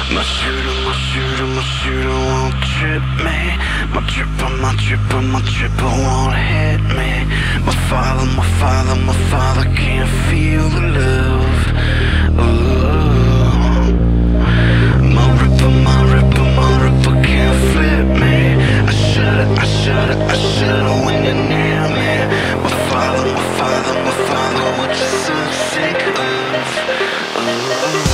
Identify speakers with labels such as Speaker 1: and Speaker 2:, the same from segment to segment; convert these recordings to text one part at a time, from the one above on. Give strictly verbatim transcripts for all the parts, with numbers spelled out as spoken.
Speaker 1: My shooter, my shooter, my shooter won't trip me. My dripper, my dripper, my dripper won't hit me. My father, my father, my father can't feel the love. Ooh. My ripper, my ripper, my ripper can't flip me. I shudder, I shudder, I shudder when you're near me. My father, my father, my father, what your son sick of? Ooh.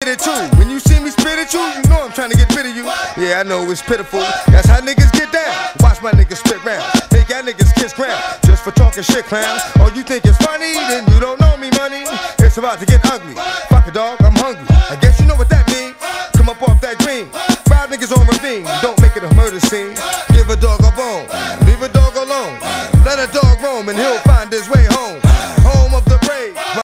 Speaker 2: get it too. When you see me spit at you, you know I'm trying to get rid of you. Yeah, I know it's pitiful. That's how niggas get down. Watch my niggas spit round. Make y'all niggas kiss ground. Just for talking shit, clowns. Oh, you think it's funny? Then you don't know me, money. It's about to get ugly. Fuck a dog, I'm hungry. I guess you know what that means. Come up off that green. Five niggas on ravine. Don't make it a murder scene. Give a dog a bone. Leave a dog alone. Let a dog roam and he'll find his way home.